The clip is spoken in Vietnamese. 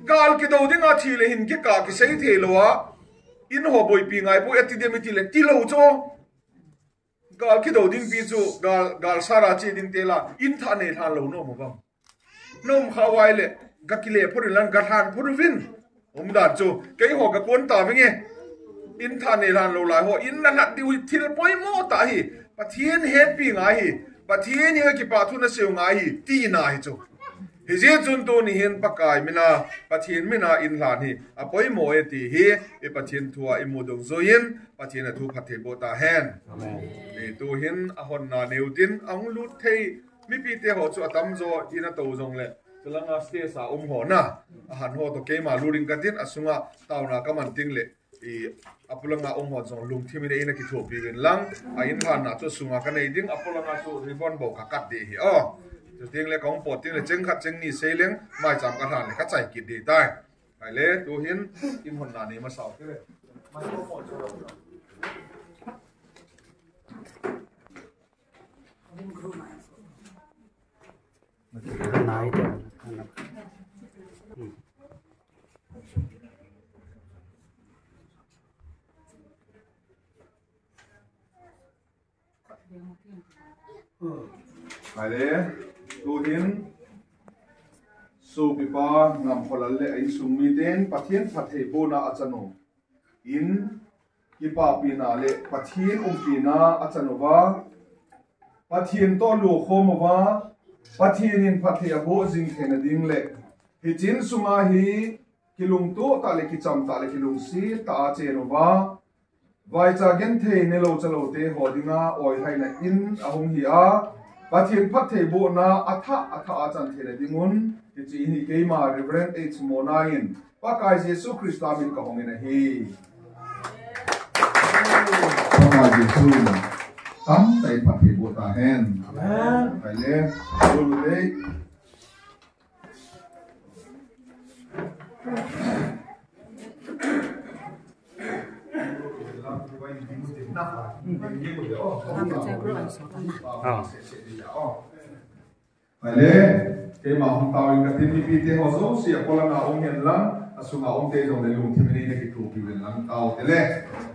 gal ki do dinga thi le hin ki ka ki sei the lowa in ho boi pi ngai bo epidemic ti le ti lo cho gal ki do ding pi chu gal sara chi din te la in tha ne tha lo no mo bam nom khawai le ga ki le phur lan ga than phur vin om da chu ke ho ga kon ta vinge in tha ne ran lo lai ho in na na ti thil poi mo ta hi pathian happy ngai hi pathian ni ki pa thu na seu ngai hi ti na hi chu hi je chun to ni hen pakai mina pathian mina in hlan hi apoi mo e ti hi e pathian thua i mu dong zoin pathian a thu phathe bo ta hen amen e tu hin a hon na neutin ang lut thei mi pi te ho chu atam zo ina to jong le tulanga ste sa ho na a han ho to ke ma luring katin asunga tauna kaman ting le i apulanga ho jong lung thimi ne ina ki tho pi wen lang a in hlan na chu sunga ka nei ding apulanga chu ribon bo ka kat de hi o tu ting le kong pot ting le cheng khat cheng ni seleng mai cham ka than le ka chai ki de tai ai le tu hin im hon na ni ma sau ke le mai ko pot chu nai te ai le tu hin su pi pa ngam kholal le ai sum mi den pathian phathe bo na achano in ki pa pi na le pathian pi na achano wa pathian to lu khom wa pathian in phathe abo jing thena ding le hi chin sunga hi kilung to ta le ki cham ta le kilung si ta che no wa vai cha gen the ne lo chalo te hodinga oi hai na in ahong hi a pathian phathe bo na atha achan thena dingun ti chi hi ke ma reverend h monain pa kai jesu christa min ka hong ina hi ma jesu tam tai phathe bo ta hen amen phải le lu le phải le cái mà hôm tao in cái tin pi te ho zo si a kola na ong hen lang asunga ong te jong le lung thimini ne ki tu pi wen lang tao te le